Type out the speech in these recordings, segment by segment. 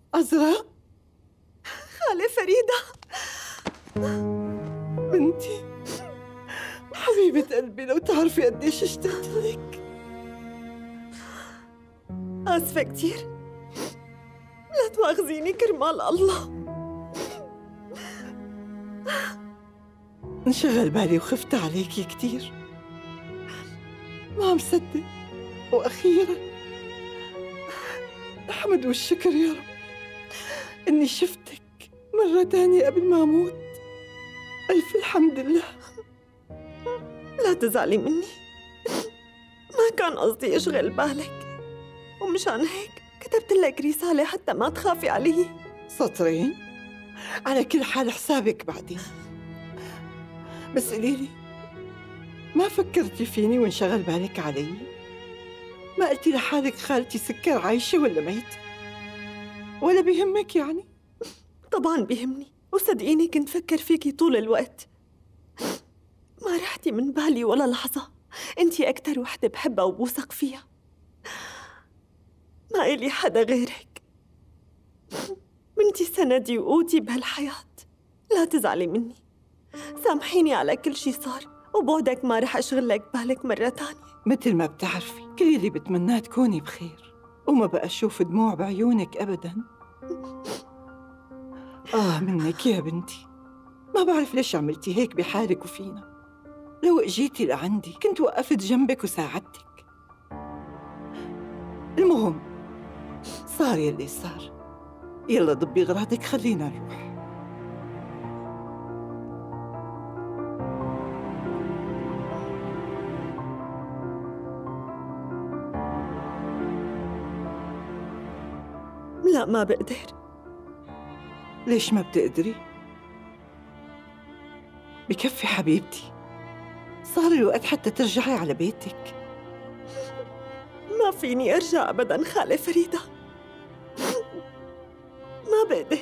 عذراء، خالة فريدة، بنتي حبيبة قلبي، لو تعرفي قديش اشتقت لك. آسفة كتير، لا تواخذيني كرمال الله. انشغل بالي وخفت عليكي كتير، ما عم صدق، وأخيرا الحمد والشكر يا رب إني شفتك مرة تانية قبل ما أموت. ألف الحمد لله. لا تزعلي مني، ما كان قصدي أشغل بالك، ومشان هيك كتبت لك رسالة حتى ما تخافي علي. سطرين؟ على كل حال حسابك بعدين. بس قليلي، ما فكرتي فيني وانشغل بالك علي؟ ما قلتي لحالك خالتي سكر عايشة ولا ميتة؟ ولا بيهمك يعني؟ طبعاً بيهمني، وصدقيني كنت فكر فيكي طول الوقت، ما رحتي من بالي ولا لحظة. انتي أكتر وحدة بحبها وبوثق فيها، ما إلي حدا غيرك. بنتي سندي وقوتي بهالحياة. لا تزعلي مني، سامحيني على كل شي صار، وبعدك ما رح أشغلك بالك مرة تانية. مثل ما بتعرفي، كل اللي بتمناه تكوني بخير، وما بقى أشوف دموع بعيونك أبداً. منك يا بنتي، ما بعرف ليش عملتي هيك بحالك وفينا. لو اجيتي لعندي كنت وقفت جنبك وساعدتك. المهم صار يلي صار، يلا ضبي اغراضك خلينا نروح. لا ما بقدر. ليش ما بتقدري؟ بكفي حبيبتي، صار الوقت حتى ترجعي على بيتك. ما فيني أرجع أبداً خالة فريدة، ما بقدر.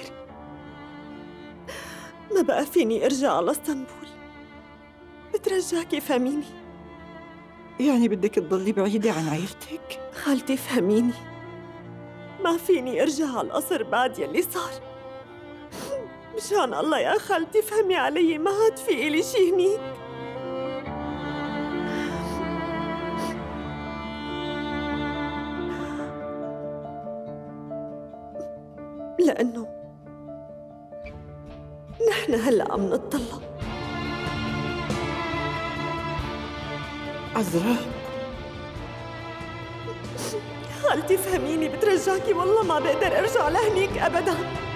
ما بقى فيني أرجع على اسطنبول. بترجاكي فهميني. يعني بدك تضلي بعيدة عن عيلتك؟ خالتي فهميني، ما فيني أرجع على القصر بعد يلي صار. مشان الله يا خالتي فهمي علي، ما عاد في إلي شي هنيك. لأنه نحن هلأ عم نتطلق. عذراء، خالتي فهميني، بترجاكي والله ما بقدر أرجع لهنيك أبداً.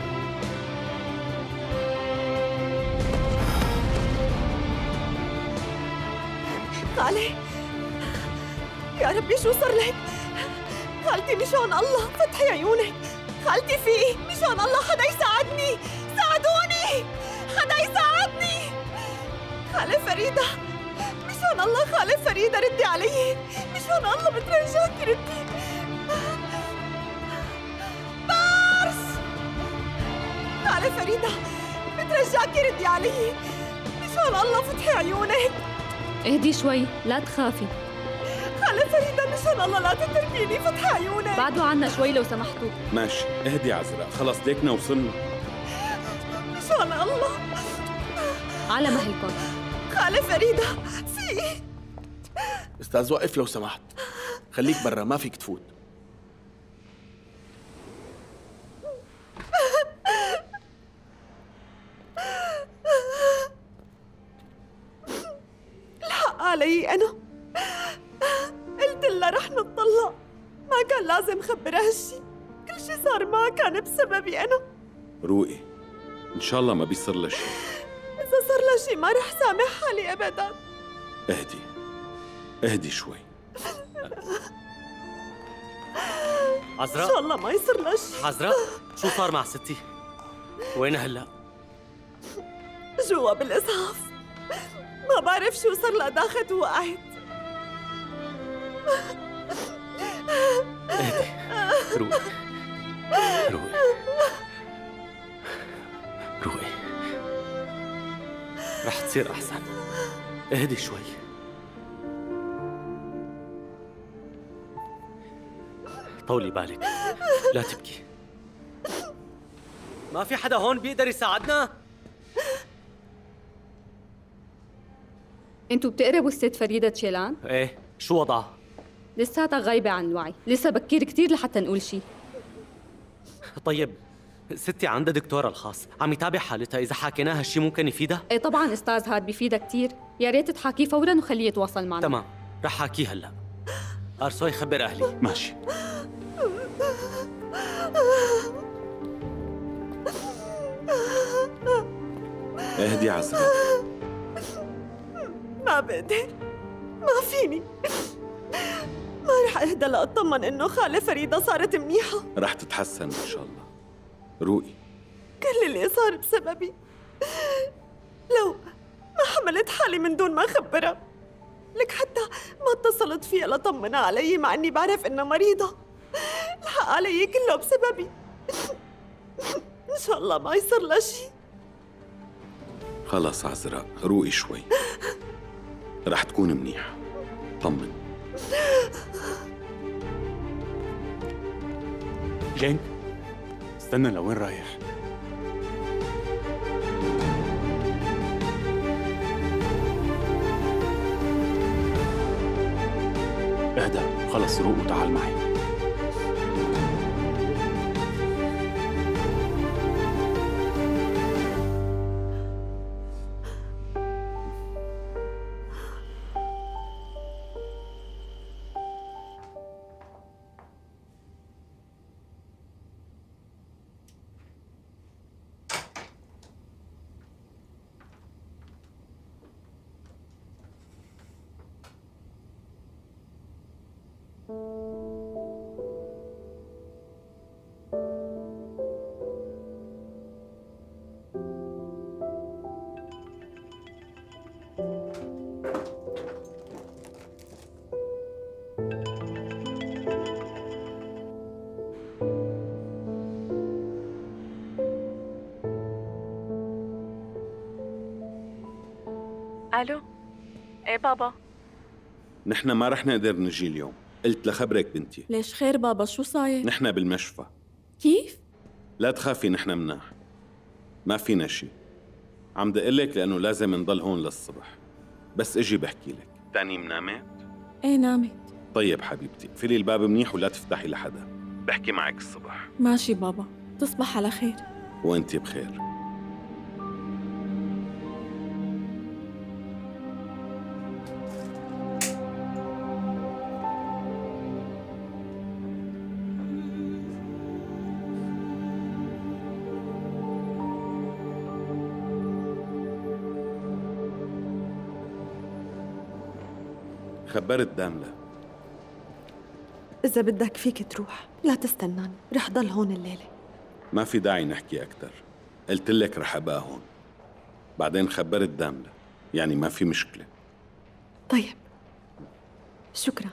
خالي، يا ربي شو صار لك؟ خالتي مشان الله فتحي عيونك. خالتي في إيه؟ مشان الله حدا يساعدني، ساعدوني، حدا يساعدني. خالة فريدة، مشان الله خالة فريدة ردي علي، مشان الله بترجاكي ردي. بارس، خالة فريدة بترجاكي ردي علي، مشان الله فتحي عيونك. اهدي شوي، لا تخافي. خالة فريدة مشان الله لا تتركيني، فتحي عيونك. بعدوا عنا شوي لو سمحتوا. ماشي، اهدي عذراء، خلص ليكنا وصلنا. مشان الله على مهلكم. خالة فريدة في إيه؟ استاذ وقف لو سمحت، خليك برا، ما فيك تفوت. الحق علي أنا، قلت لها رح نتطلق، ما كان لازم خبرها هالشي. كل شي صار معها كان بسببي أنا. روقي، إن شاء الله ما بيصير لها شيء. إذا صار لها شي ما رح سامح حالي أبداً. اهدي، اهدي شوي. عذراء، إن شاء الله ما يصير لها شي. عذراء، شو صار مع ستي؟ وينها هلا؟ جوا بالإسعاف، ما بعرف شو صار لها، داخت ووقعت. اهدي، روقي روقي روقي، رح تصير أحسن. اهدي شوي. طولي بالك، لا تبكي. ما في حدا هون بيقدر يساعدنا؟ انتوا بتقربوا الست فريدة تشيلان؟ ايه، شو وضعها؟ لساتها غايبة عن الوعي، لسه بكير كتير لحتى نقول شي. طيب ستي عندها دكتورها الخاص، عم يتابع حالتها، إذا حكيناها شي ممكن يفيدها؟ ايه طبعا استاذ هاد بيفيدها كتير، يا ريت تحاكيه فورا وخليه يتواصل معنا. تمام، رح حاكيه هلا. أرسوي خبر أهلي. ماشي. اهدي عزراء. ما بقدر، ما فيني، ما رح اهدى لأطمن انه خالة فريدة صارت منيحة. رح تتحسن ان شاء الله. روقي. كل اللي صار بسببي، لو ما حملت حالي من دون ما اخبرها، لك حتى ما اتصلت فيها لطمنها علي مع اني بعرف انها مريضة. الحق علي كله بسببي. ان شاء الله ما يصير لها شيء. خلص عزراء، روقي شوي. رح تكون منيحة، طمن. جين، استنى، لوين رايح؟ اهدى، خلص روق وتعال معي. الو، ايه بابا؟ نحن ما رح نقدر نجي اليوم، قلت لخبرك بنتي. ليش خير بابا؟ شو صاير؟ نحن بالمشفى. كيف؟ لا تخافي، نحن مناح، ما فينا شي. عم دقلك لأنه لازم نضل هون للصبح، بس اجي بحكي لك. تاني منامت؟ ايه نامت. طيب حبيبتي، اقفلي الباب منيح ولا تفتحي لحدا، بحكي معك الصبح. ماشي بابا، تصبح على خير. وانتي بخير. خبرت داملة. إذا بدك فيك تروح، لا تستناني، رح ضل هون الليلة. ما في داعي نحكي أكتر، قلت لك رح أبقى هون. بعدين خبرت داملة، يعني ما في مشكلة. طيب، شكراً.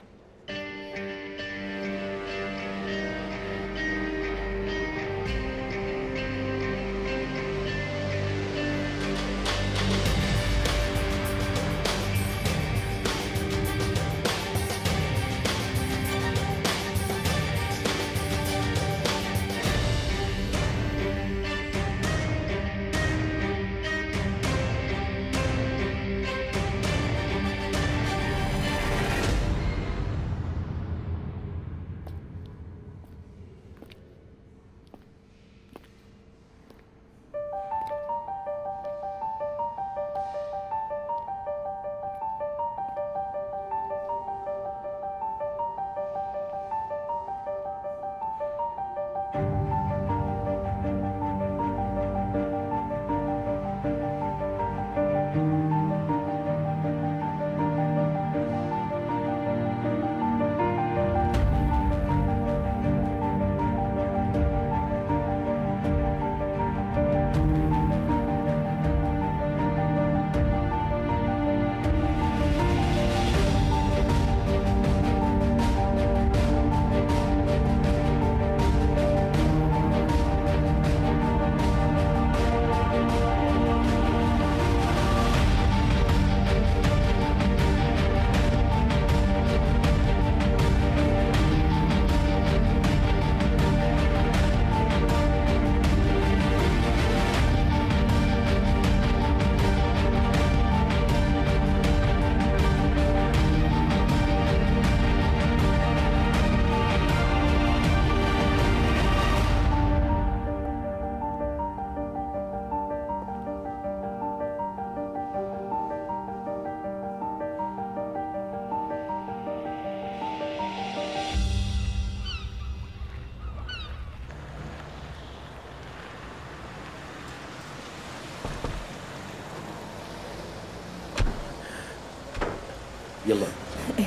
يلا.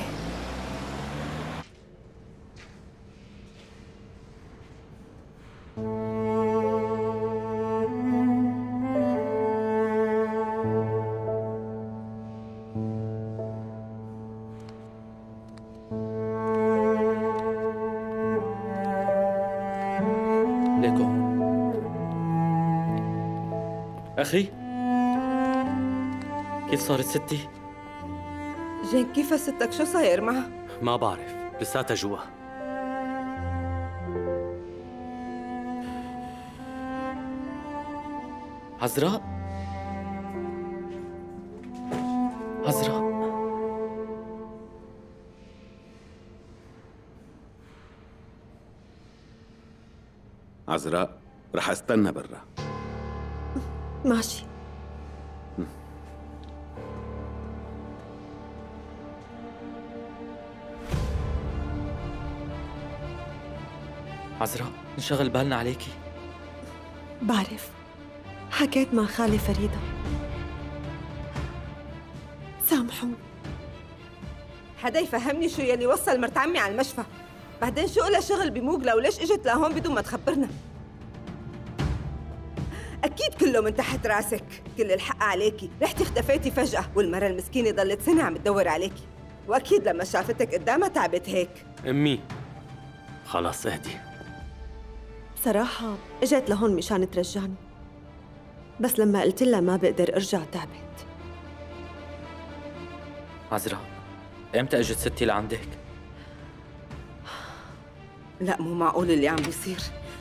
ليكو أخي، كيف صارت ستي؟ جين كيف ستك؟ شو صاير معها؟ ما بعرف، لساتها جوا. عذراء؟ عذراء؟ عذراء، رح استنى برا. ماشي. عذراء، نشغل بالنا عليكي. بعرف، حكيت مع خالي فريدة، سامحوني. حدا يفهمني شو يلي وصل مرت عمي على المشفى؟ بعدين شو لها شغل بموغلا وليش اجت لهون بدون ما تخبرنا؟ أكيد كله من تحت راسك، كل الحق عليكي، رحتي اختفيتي فجأة والمرة المسكينة ضلت سنة عم تدور عليكي، وأكيد لما شافتك قدامها تعبت هيك. أمي، خلاص اهدي. بصراحة اجت لهون مشان ترجعني، بس لما قلت لها ما بقدر ارجع تعبت. عذراء، امتى اجت ستي لعندك؟ لا مو معقول اللي عم بيصير.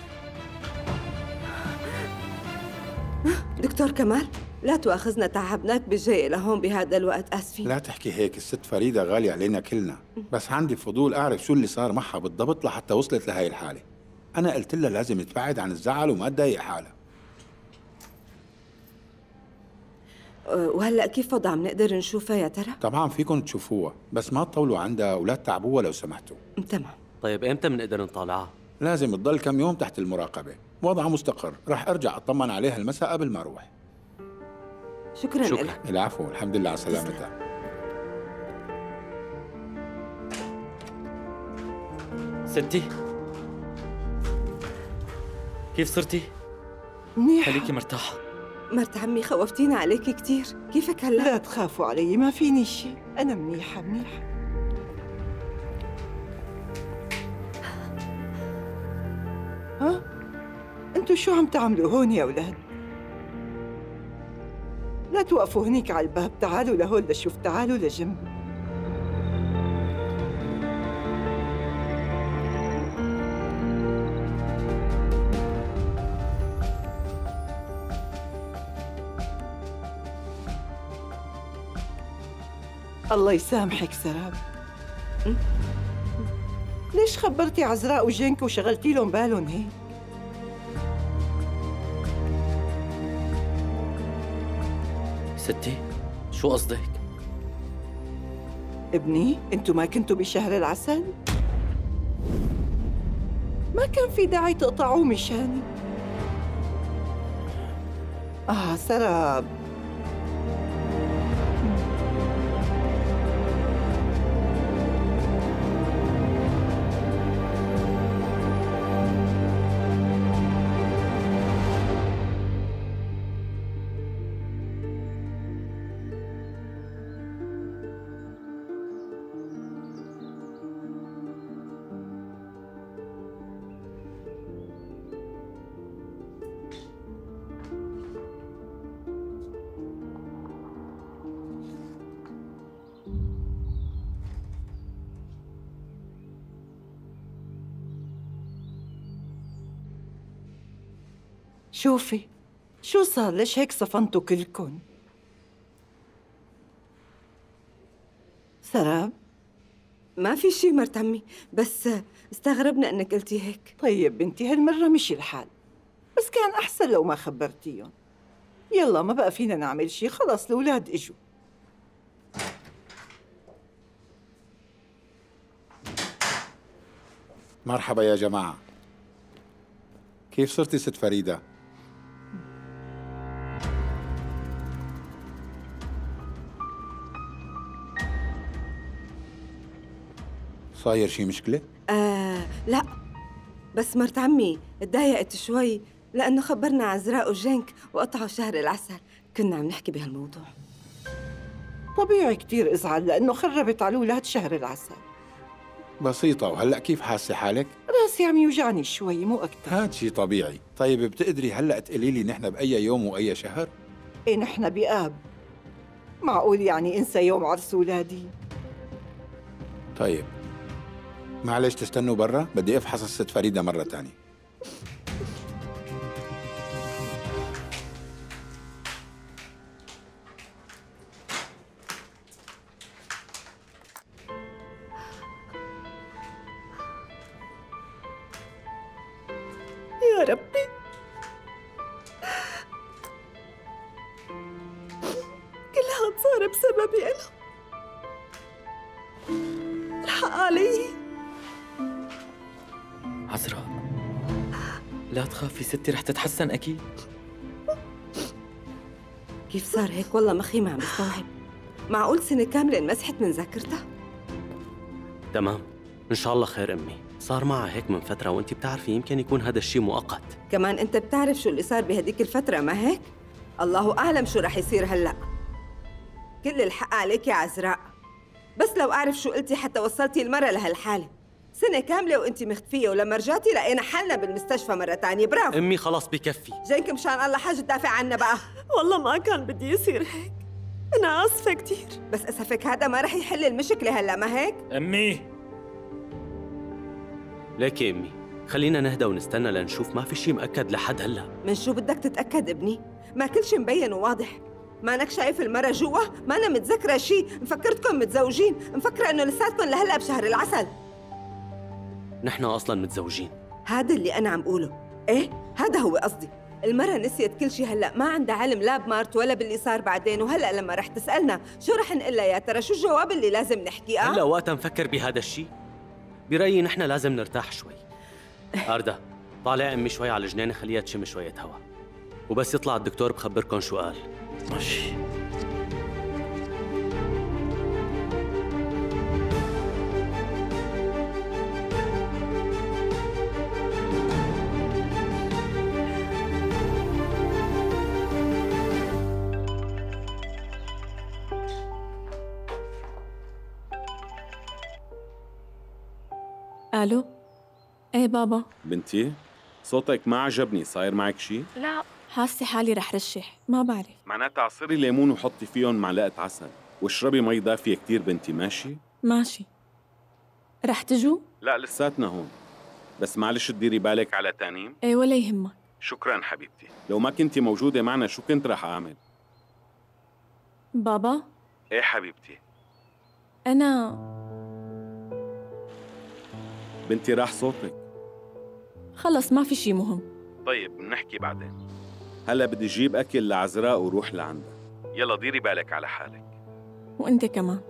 دكتور كمال، لا تواخذنا تعبناك بالجاي لهون بهذا الوقت، آسفين. لا تحكي هيك، الست فريدة غالية علينا كلنا، بس عندي فضول أعرف شو اللي صار معها بالضبط لحتى وصلت لهي الحالة. أنا قلت لها لازم تبعد عن الزعل وما تضايق حالها. وهلأ كيف وضع نقدر نشوفها يا ترى؟ طبعا فيكم تشوفوها، بس ما تطولوا عندها ولا تتعبوها لو سمحتوا. تمام. طيب امتى بنقدر نطالعها؟ لازم تضل كم يوم تحت المراقبة، وضعها مستقر، رح أرجع أطمن عليها المساء قبل ما أروح. شكراً لك. العفو، الحمد لله على سلامتها. ستي، كيف صرتي؟ منيحة. خليكي مرتاحة. مرت عمي خوفتينا عليكي كثير، كيفك هلا؟ لا تخافوا علي، ما فيني شيء، أنا منيحة منيحة. ها؟ أنتوا شو عم تعملوا هون يا أولاد؟ لا توقفوا هنيك على الباب، تعالوا لهون لشوف، تعالوا لجنب. الله يسامحك سراب. ليش خبرتي عذراء وجنك وشغلتي لهم بالهم هيك؟ ستي، شو قصدك؟ ابني، انتوا ما كنتوا بشهر العسل؟ ما كان في داعي تقطعوه مشاني. سراب. شوفي، شو صار؟ ليش هيك صفنتوا كلكن؟ سراب؟ ما في شي مرت عمي، بس استغربنا انك قلتي هيك. طيب بنتي، هالمرة مشي الحال، بس كان أحسن لو ما خبرتيهم. يلا ما بقى فينا نعمل شي، خلص الأولاد إجوا. مرحبا يا جماعة، كيف صرتي ست فريدة؟ صاير شي مشكلة؟ لا، بس مرت عمي تضايقت شوي لأنه خبرنا عزراء وجنك وقطعوا شهر العسل. كنا عم نحكي بهالموضوع. طبيعي كتير ازعل لأنه خربت على الأولاد شهر العسل. بسيطة. وهلأ كيف حاسة حالك؟ راسي عم يوجعني شوي مو أكتر. هاد شي طبيعي. طيب بتقدري هلأ تقولي لي نحن بأي يوم وأي شهر؟ إيه نحن بآب. معقول يعني انسى يوم عرس ولادي؟ طيب معلش تستنوا برا، بدي افحص الست فريدة مرة تانية. يا ربي، كل هاد صار بسببي أنا. الحق علي. عزراء، لا تخافي ستي، رح تتحسن أكيد. كيف صار هيك؟ والله مخي ما عم بستوعب. معقول سنة كاملة انمسحت من ذاكرتها؟ تمام، إن شاء الله خير أمي. صار معها هيك من فترة، وأنت بتعرفي يمكن يكون هذا الشيء مؤقت. كمان أنت بتعرف شو اللي صار بهديك الفترة، ما هيك؟ الله أعلم شو رح يصير هلأ. كل الحق عليك يا عزراء، بس لو أعرف شو قلتي حتى وصلتي المرة لهالحالة. سنة كاملة وأنت مختفية، ولما رجعتي لقينا حالنا بالمستشفى مرة تانية. برافو أمي، خلاص بكفي. جايك مشان الله حاجة تدافع عنا بقى. والله ما كان بدي يصير هيك، أنا آسفة كتير. بس أسفك هذا ما رح يحل المشكلة هلأ، ما هيك؟ أمي، ليك يا أمي، خلينا نهدى ونستنى لنشوف. ما في شيء مأكد لحد هلأ. من شو بدك تتأكد ابني؟ ما كل شيء مبين وواضح. مانك شايف المرة جوا؟ ما أنا متذكرة شيء. مفكرتكم متزوجين، مفكرة إنه لساتكم لهلأ بشهر العسل. نحن أصلاً متزوجين. هذا اللي أنا عم بقوله. إيه، هذا هو قصدي. المرة نسيت كل شيء هلأ، ما عندها علم لا بمارت ولا باللي صار بعدين. وهلأ لما رح تسألنا شو رح نقلها يا ترى؟ شو الجواب اللي لازم نحكيه؟ هلأ وقتها نفكر بهذا الشيء؟ برأيي نحن لازم نرتاح شوي. أردا، طالع أمي شوي على الجنينة، خليها تشم شوية هوا، وبس يطلع الدكتور بخبركم شو قال. ماشي. الو. ايه بابا. بنتي صوتك ما عجبني، صاير معك شي؟ لا، حاسه حالي رح رشح، ما بعرف. معناتها عصري ليمون وحطي فيهم معلقة عسل واشربي مي دافية كتير بنتي، ماشي؟ ماشي. رح تجوا؟ لا لساتنا هون، بس معلش تديري بالك على تانيم. ايه ولا يهمك. شكرا حبيبتي، لو ما كنتي موجودة معنا شو كنت رح أعمل؟ بابا. ايه حبيبتي. أنا بنتي راح صوتك. خلص ما في شي مهم. طيب بنحكي بعدين. هلا بدي اجيب اكل لعزراء وروح لعندها. يلا ديري بالك على حالك. وانت كمان.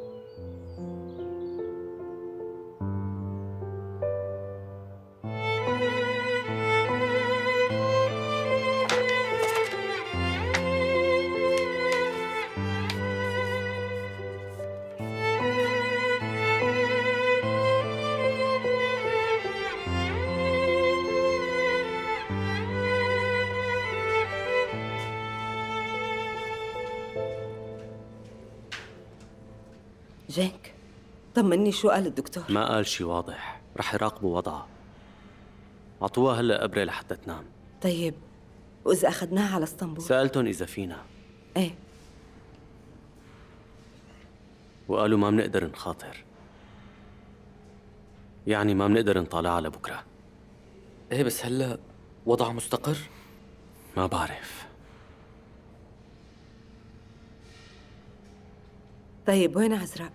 جيك، طمني شو قال الدكتور؟ ما قال شي واضح، رح يراقبوا وضعها. عطوها هلا إبرة لحتى تنام. طيب وإذا أخذناها على اسطنبول؟ سألتهم إذا فينا. إيه. وقالوا ما بنقدر نخاطر، يعني ما بنقدر نطالعها لبكرة. ايه بس هلا وضعها مستقر؟ ما بعرف. طيب وين عزراء؟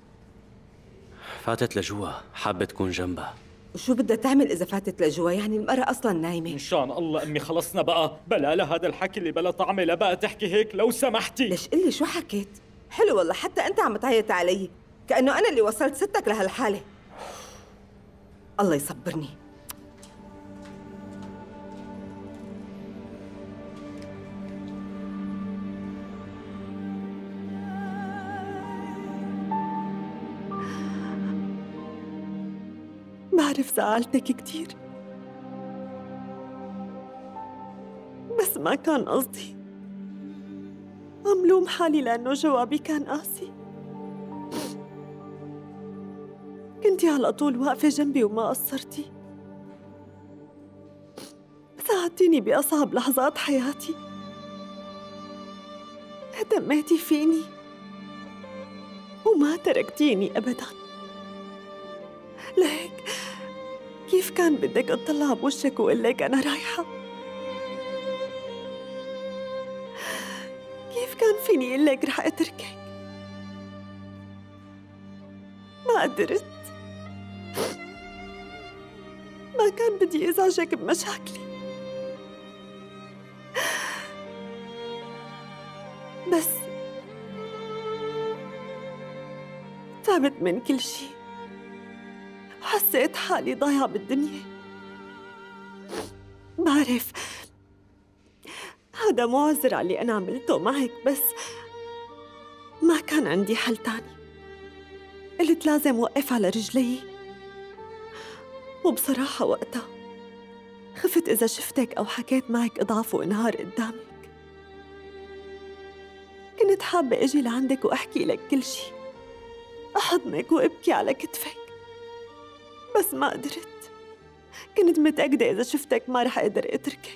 فاتت لجوا، حابة تكون جنبها. وشو بدها تعمل إذا فاتت لجوا؟ يعني المرة أصلاً نايمة. إن شاء الله أمي خلصنا بقى، بلا هذا الحكي اللي بلا طعمه، لا بقى تحكي هيك لو سمحتي. ليش قلي شو حكيت؟ حلو والله، حتى أنت عم تعيط علي كأنه أنا اللي وصلت ستك لهالحالة. الله يصبرني. بعرف زعلتك كتير، بس ما كان قصدي. عم لوم حالي لأنه جوابي كان قاسي. كنتي على طول واقفة جنبي وما قصرتي، ساعدتيني بأصعب لحظات حياتي، اهتميتي فيني وما تركتيني أبداً. لهيك كيف كان بدك اطلع بوشك وقلك أنا رايحة؟ كيف كان فيني قلك رح أتركك؟ ما قدرت. ما كان بدي أزعجك بمشاكلي، بس تعبت من كل شي وحسيت حالي ضايعة بالدنيا. بعرف هذا مو عذر على اللي أنا عملته معك، بس ما كان عندي حل تاني. قلت لازم وقف على رجلي، وبصراحة وقتها خفت إذا شفتك أو حكيت معك أضعف وانهار قدامك. كنت حابة أجي لعندك وأحكي لك كل شي، أحضنك وأبكي على كتفك، بس ما قدرت. كنت متأكدة إذا شفتك ما رح أقدر أتركك.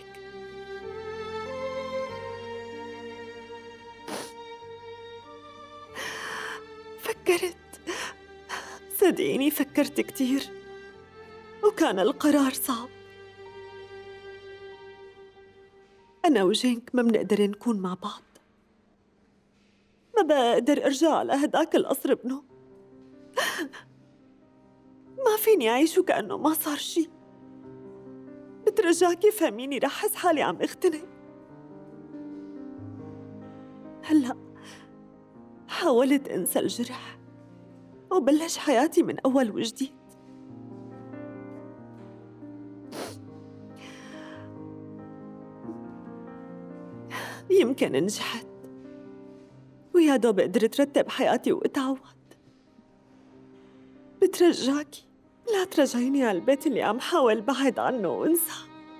فكرت، صدقيني فكرت كتير، وكان القرار صعب. أنا وجينك ما بنقدر نكون مع بعض. ما بقدر أرجع على هداك القصر ابنه. ما فيني أعيش وكأنه ما صار شي. بترجاكي فهميني، رح أحس حالي عم اختنق. هلأ حاولت أنسى الجرح وبلش حياتي من أول وجديد. يمكن نجحت، ويا دوب قدرت رتب حياتي واتعود. بترجاكي لا ترجعيني على البيت اللي عم حاول بعد عنه وانسى.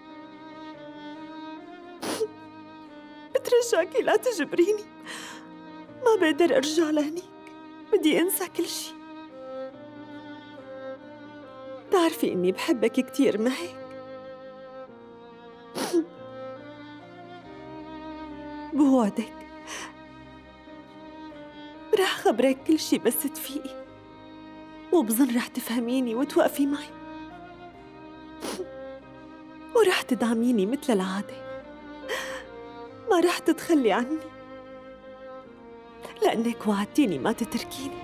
بترجاكي لا تجبريني، ما بقدر ارجع لهنيك، بدي انسى كل شي. بتعرفي اني بحبك كتير، ما هيك؟ بوعدك رح خبرك كل شي بس تفيقي، وبظن رح تفهميني وتوقفي معي، ورح تدعميني مثل العادة. ما رح تتخلي عني، لأنك وعدتيني ما تتركيني.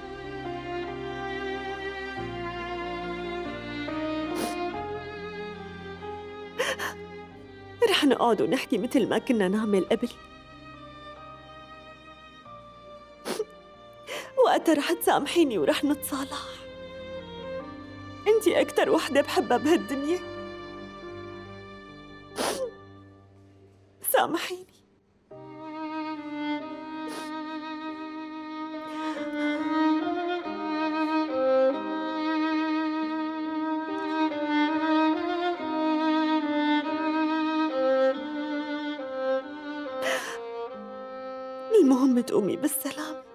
رح نقعد ونحكي مثل ما كنا نعمل قبل. وقتها رح تسامحيني ورح نتصالح. انتي أكتر وحدة بحبها بهالدنيا. سامحيني. المهم تقومي بالسلام.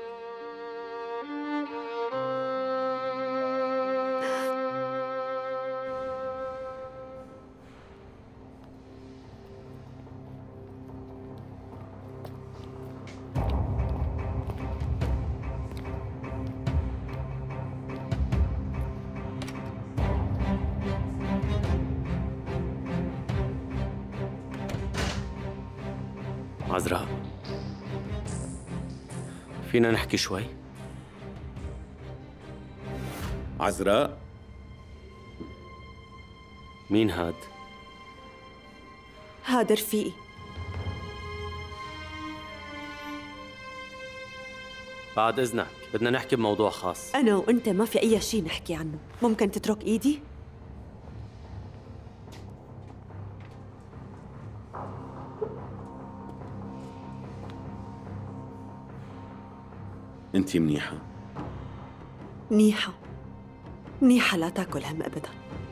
عذراء، فينا نحكي شوي؟ عذراء؟ مين هاد؟ هذا رفيقي. بعد إذنك بدنا نحكي بموضوع خاص. أنا وأنت ما في أي شيء نحكي عنه. ممكن تترك إيدي؟ أنتِ منيحة؟ منيحة، منيحة لا تاكل هم أبدا.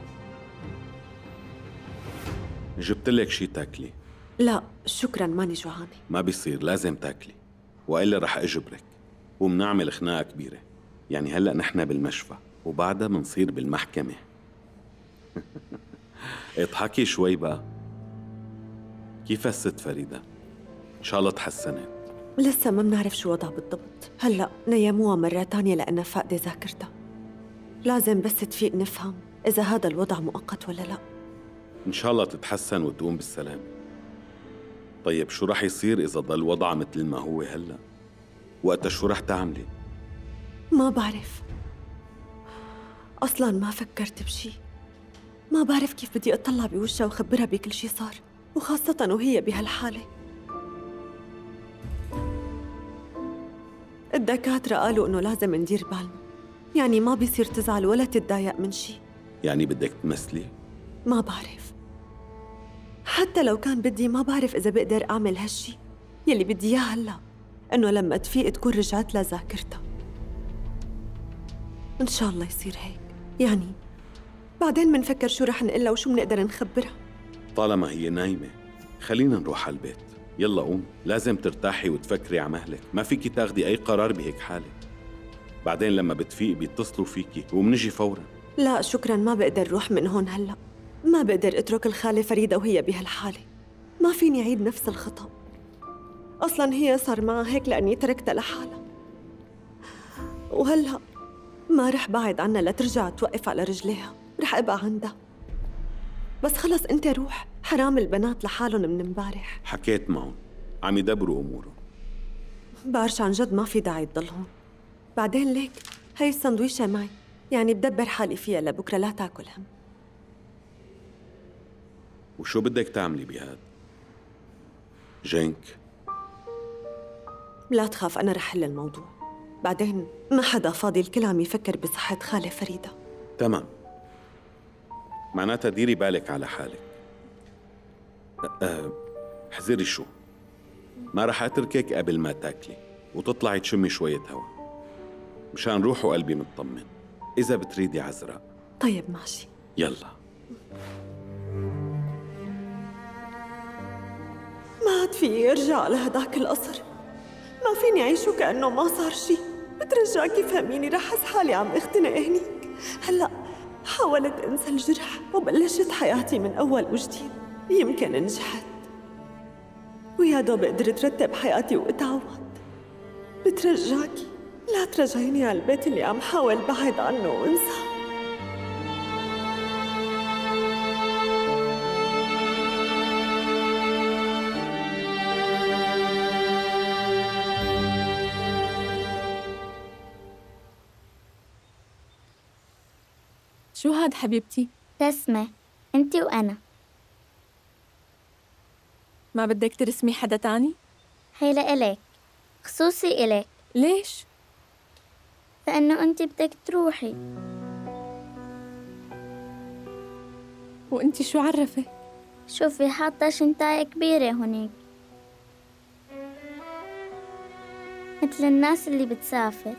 جبت لك شي تاكلي. لا شكرا ماني جوعانة. ما بيصير، لازم تاكلي وإلا رح أجبرك ومنعمل خناقة كبيرة. يعني هلأ نحن بالمشفى وبعدها منصير بالمحكمة. اضحكي شوي بقى. كيف الست فريدة؟ إن شاء الله تحسنت. لسه ما بنعرف شو وضعها بالضبط. هلأ نيموها مرة تانية لأنها فاقدة ذاكرتها. لازم بس تفيق نفهم إذا هذا الوضع مؤقت ولا لا. إن شاء الله تتحسن وتقوم بالسلامة. طيب شو رح يصير إذا ضل وضعها مثل ما هو هلأ؟ وقتها شو رح تعملي؟ ما بعرف. أصلاً ما فكرت بشي. ما بعرف كيف بدي أطلع بوجهها وخبرها بكل شي صار، وخاصة وهي بهالحالة. الدكاترة قالوا إنه لازم ندير بالنا، يعني ما بيصير تزعل ولا تتضايق من شي. يعني بدك تمثلي؟ ما بعرف. حتى لو كان بدي ما بعرف إذا بقدر أعمل هالشي. يلي بدي إياه هلأ إنه لما تفيق تكون رجعت لها ذاكرتها. إن شاء الله يصير هيك. يعني بعدين منفكر شو رح نقلها وشو منقدر نخبرها. طالما هي نايمة خلينا نروح على البيت. يلا قوم، لازم ترتاحي وتفكري على مهلك. ما فيكي تاخدي أي قرار بهيك حالة. بعدين لما بتفيق بيتصلوا فيكي ومنجي فوراً. لا شكراً، ما بقدر روح من هون هلأ. ما بقدر اترك الخالة فريدة وهي بهالحالة. ما فيني أعيد نفس الخطأ. أصلاً هي صار معها هيك لأني تركتها لحالها. وهلأ ما رح بعد عنها لترجع توقف على رجليها، رح أبقى عندها. بس خلص أنت روح، حرام البنات لحالهم من امبارح. حكيت معهم، عم يدبروا أمورهم. بارش عن جد ما في داعي تضل هون. بعدين ليك هي السندويشة معي، يعني بدبر حالي فيها لبكرة لا تاكل هم. وشو بدك تعملي بهاد؟ جينك لا تخاف، أنا رح حل الموضوع. بعدين ما حدا فاضي، الكل عم يفكر بصحة خالة فريدة. تمام، معناتها ديري بالك على حالك. حذري شو، ما رح أتركك قبل ما تاكلي وتطلعي تشمي شوية هوا مشان روح وقلبي مطمن. إذا بتريدي عزراء. طيب ماشي. يلا. ما عاد في ارجع لهداك القصر. ما فيني أعيش وكأنه ما صار شي. بترجاكي فهميني، رح أحس حالي عم اختنق هنيك. هلأ حاولت أنسى الجرح وبلشت حياتي من أول وجديد. يمكن نجحت ويا دوب قدرت رتب حياتي وأتعود. بترجاكي لا ترجعيني على البيت اللي عم حاول بعد عنه وانسى. شو هاد حبيبتي؟ رسمة، انتي وأنا. ما بدك ترسمي حدا تاني؟ هي لإلك، خصوصي إلك. ليش؟ لأنه انتي بدك تروحي. وانتي شو عرفك؟ شوفي حاطة شنطاية كبيرة هونيك، مثل الناس اللي بتسافر.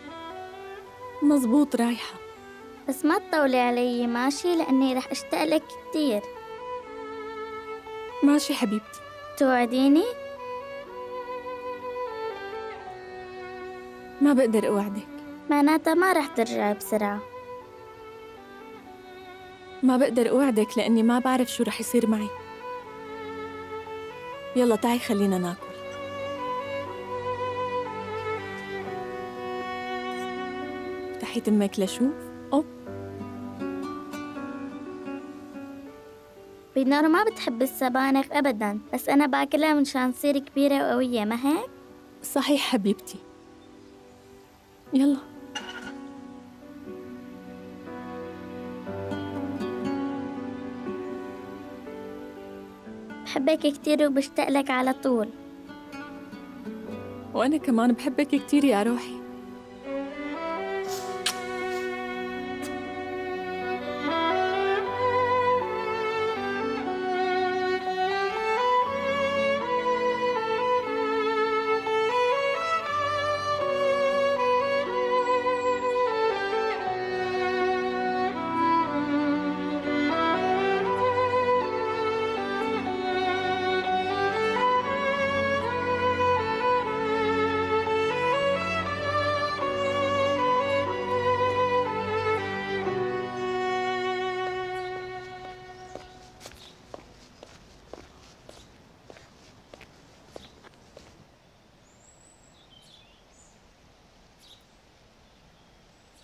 مزبوط رايحة، بس ما تطولي علي ماشي، لأني رح أشتاق لك كتير. ماشي حبيبتي. توعديني؟ ما بقدر أوعدك. معناتها ما رح ترجعي بسرعة. ما بقدر أوعدك لأني ما بعرف شو رح يصير معي. يلا تعي خلينا ناكل. افتحي تمك لشوف. بنار ما بتحب السبانخ أبداً، بس أنا باكلها منشان تصير كبيرة وقوية، ما هيك؟ صحيح حبيبتي. يلا. بحبك كتير وبشتاق لك على طول. وأنا كمان بحبك كتير يا روحي.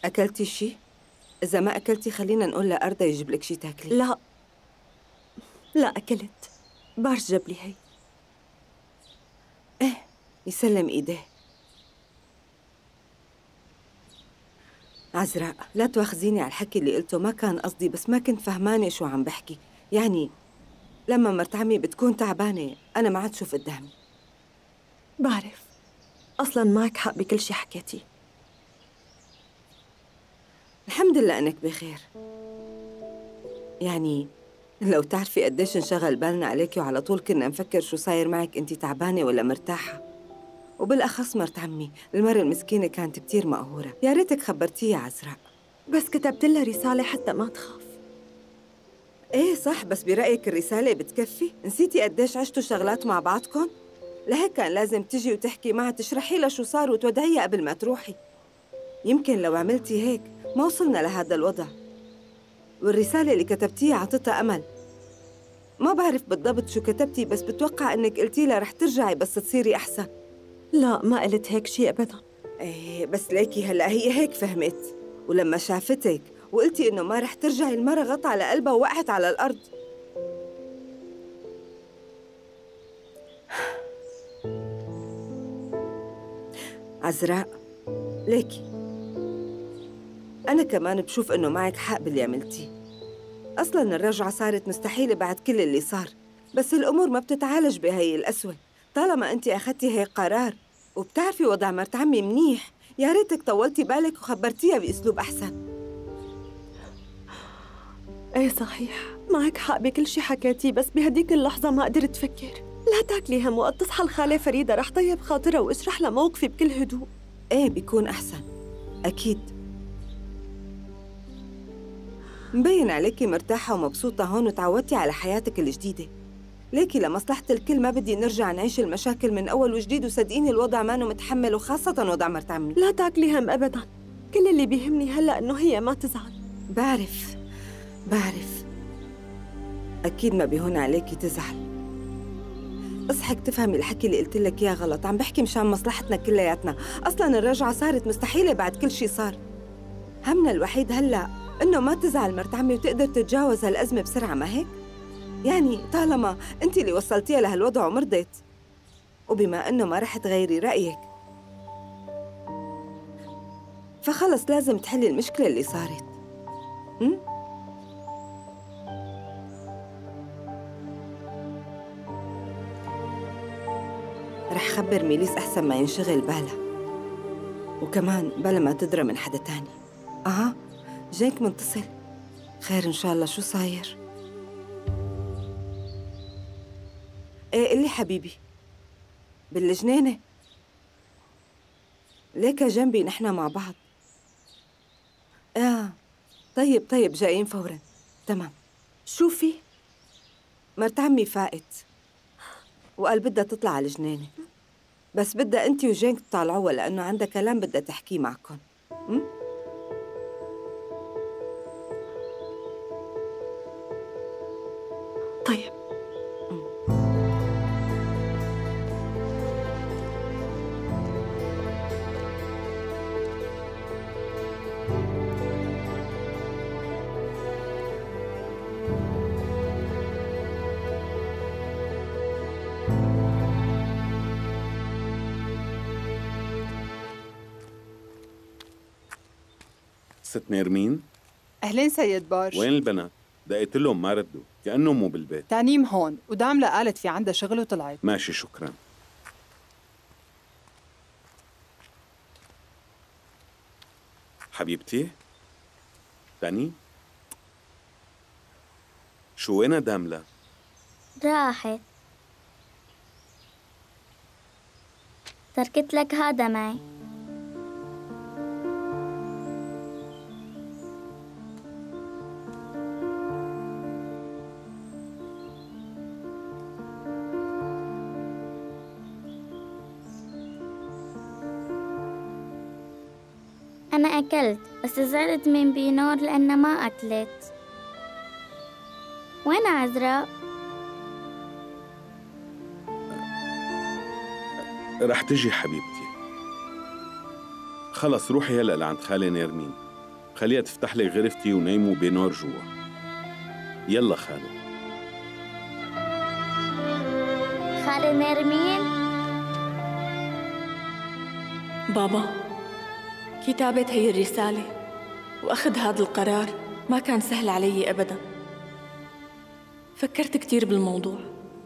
أكلتي شي؟ إذا ما أكلتي خلينا نقول لأردا يجيب لك شي تاكلي. لا لا أكلت، بارش جاب لي هي. إيه يسلم إيديه. عزراء لا تواخذيني على الحكي اللي قلته، ما كان قصدي، بس ما كنت فهمانة شو عم بحكي. يعني لما مرت عمي بتكون تعبانة أنا ما عاد شوف قدامي. بعرف، أصلاً معك حق بكل شي حكيتي. الحمد لله أنك بخير. يعني لو تعرفي قديش انشغل بالنا عليكي وعلى طول كنا نفكر شو صاير معك، أنت تعبانة ولا مرتاحة. وبالأخص مرت عمي المرة المسكينة كانت كتير مقهورة، يا ريتك خبرتيها يا عزراء. بس كتبت لها رسالة حتى ما تخاف. إيه صح، بس برأيك الرسالة بتكفي؟ نسيتي قديش عشتوا شغلات مع بعضكم؟ لهيك كان لازم تجي وتحكي معها، تشرحي لها شو صار وتودعيها قبل ما تروحي. يمكن لو عملتي هيك ما وصلنا لهذا الوضع. والرسالة اللي كتبتيها عطتها أمل. ما بعرف بالضبط شو كتبتي، بس بتوقع إنك قلتي لها رح ترجعي بس تصيري أحسن. لا ما قلت هيك شيء أبداً. إيه بس ليكي هلأ هي هيك فهمت، ولما شافتك وقلتي إنه ما رح ترجعي المرة غطى على قلبها ووقعت على الأرض. عزراء ليكي أنا كمان بشوف إنه معك حق باللي عملتيه. أصلاً الرجعة صارت مستحيلة بعد كل اللي صار، بس الأمور ما بتتعالج بهي القسوة. طالما أنت أخذتي هيك قرار وبتعرفي وضع مرت عمي منيح، يا ريتك طولتي بالك وخبرتيها بأسلوب أحسن. ايه صحيح، معك حق بكل شي حكيتيه، بس بهديك اللحظة ما قدرت أفكر. لا تاكلي هم، وقت تصحى الخالة فريدة رح طيب خاطرها واشرح لها موقفي بكل هدوء. ايه بيكون أحسن أكيد. مبين عليكي مرتاحة ومبسوطة هون وتعودتي على حياتك الجديدة. ليكي لمصلحة الكل ما بدي نرجع نعيش المشاكل من أول وجديد، وصدقيني الوضع مانو متحمل، وخاصة وضع مرت عمي. لا تاكلي هم أبداً، كل اللي بيهمني هلأ إنه هي ما تزعل. بعرف أكيد ما بيهون عليكي تزعل. اصحك تفهمي الحكي اللي قلت لك إياه غلط، عم بحكي مشان مصلحتنا كلياتنا. أصلاً الرجعة صارت مستحيلة بعد كل شي صار. همنا الوحيد هلأ إنه ما تزعل مرت عمي وتقدر تتجاوز هالأزمة بسرعة، ما هيك؟ يعني طالما أنت اللي وصلتيها لهالوضع ومرضت، وبما إنه ما رح تغيري رأيك، فخلص لازم تحلي المشكلة اللي صارت. رح خبر ميليس أحسن ما ينشغل بالها، وكمان بلا ما تدرى من حدا تاني. جايك منتصل، خير إن شاء الله. شو صاير؟ إيه قلي حبيبي. بالجنينة؟ ليكا جنبي نحنا مع بعض. طيب جايين فوراً. تمام. شو في؟ مرت عمي فائت وقال بدها تطلع على الجنينة، بس بدها أنت وجينك تطالعوها لأنه عندها كلام بدها تحكيه معكم. طيب. ست نيرمين؟ أهلين سيد بارش. وين البنات؟ دقيت لهم ما ردوا، كأنهم مو بالبيت. تانيم هون، وداملة قالت في عندها شغل وطلعت. ماشي شكراً. حبيبتي؟ تاني؟ شو وينها داملة؟ راحت. تركت لك هذا معي. أنا أكلت، بس زعلت من بينور لأنها ما أكلت. وين عزراء؟ رح تجي حبيبتي. خلص روحي هلأ لعند خالي نيرمين، خليها تفتح لك غرفتي ونيموا بنور جوا. يلا خالو. خالة نرمين. بابا، كتابة هي الرسالة وأخذ هذا القرار ما كان سهل علي أبداً. فكرت كتير بالموضوع،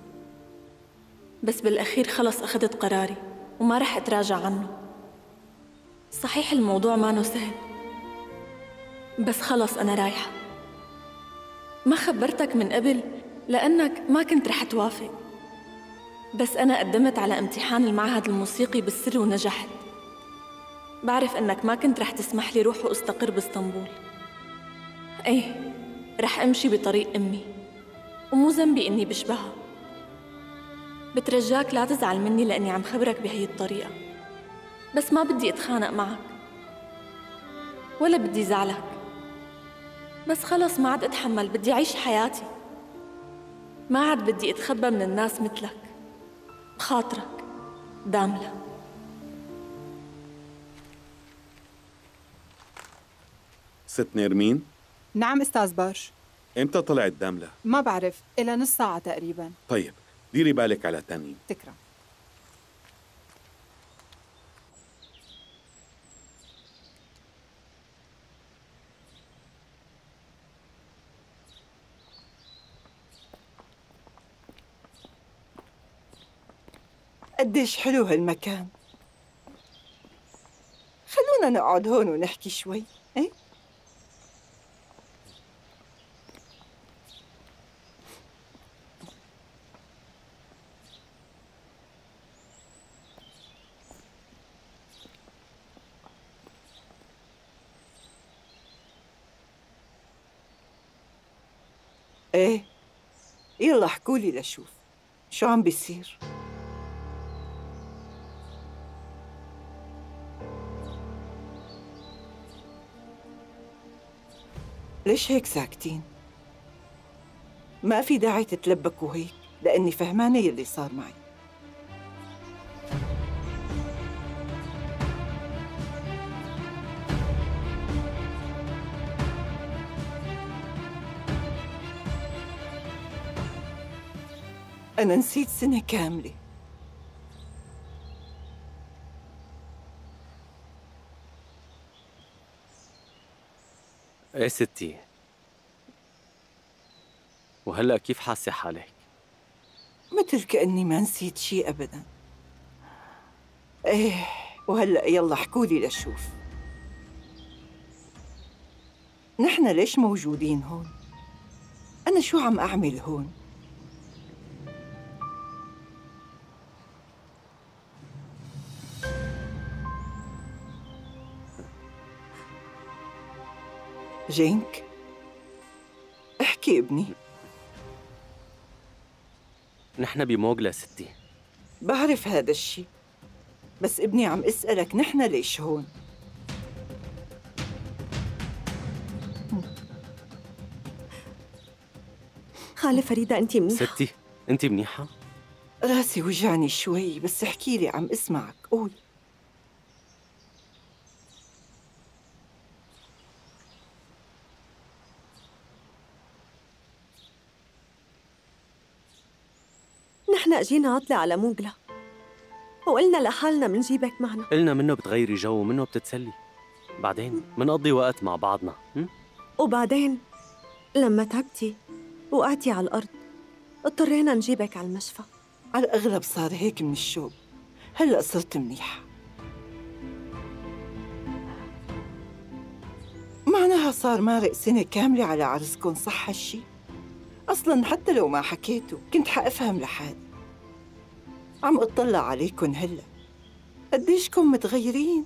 بس بالأخير خلص أخذت قراري وما رح أتراجع عنه. صحيح الموضوع ما سهل، بس خلص أنا رايحة. ما خبرتك من قبل لأنك ما كنت رح توافق، بس أنا قدمت على امتحان المعهد الموسيقي بالسر ونجحت. بعرف أنك ما كنت رح تسمح لي روح وأستقر باسطنبول. إيه، رح أمشي بطريق أمي، ومو ذنبي إني بشبهها. بترجاك لا تزعل مني لأني عم خبرك بهي الطريقة، بس ما بدي أتخانق معك ولا بدي زعلك، بس خلص ما عاد أتحمل. بدي أعيش حياتي، ما عاد بدي أتخبى من الناس مثلك. بخاطرك، داملة. ست نرمين؟ نعم أستاذ بارش. إمتى طلعت داملة؟ ما بعرف، إلى نص ساعة تقريباً. طيب، ديري بالك على تنين. تكرم. قديش حلو هالمكان. خلونا نقعد هون ونحكي شوي. ايه؟ ايه؟ يلا احكولي لشوف شو عم بيصير. ليش هيك ساكتين؟ ما في داعي تتلبكوا هيك، لأني فهمانة يلي صار معي. أنا نسيت سنة كاملة. ايه ستي، وهلأ كيف حاسة حالك؟ مثل كأني ما نسيت شي أبداً. إيه، وهلأ يلا احكولي لشوف، نحن ليش موجودين هون؟ أنا شو عم أعمل هون؟ جينك، احكي ابني. نحن بموغلا ستي. بعرف هذا الشيء، بس ابني عم اسألك نحن ليش هون؟ خالة فريدة أنت منيحة؟ ستي، أنت منيحة؟ راسي وجعني شوي، بس احكي لي، عم اسمعك، قول. نحن اجينا عطلة على موغلا وقلنا لحالنا منجيبك معنا. قلنا منه بتغيري جو ومنه بتتسلي، بعدين منقضي وقت مع بعضنا. وبعدين لما تعبتي وقعتي على الأرض اضطرينا نجيبك على المشفى. على الأغلب صار هيك من الشوق، هلأ صرت منيحة. معناها صار مارق سنة كاملة على عرسكن، صح هالشي؟ أصلاً حتى لو ما حكيتوا كنت حأفهم لحالي. عم أطلع عليكن هلأ قديشكم متغيرين.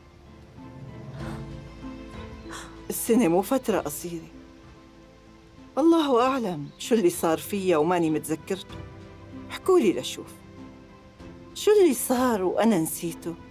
السنة مو فترة قصيرة. الله أعلم شو اللي صار فيها وماني متذكرته. احكولي لشوف، شو اللي صار وأنا نسيته؟